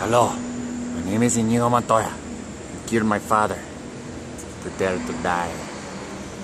Hello, my name is Inigo Montoya. You killed my father. Prepare to die.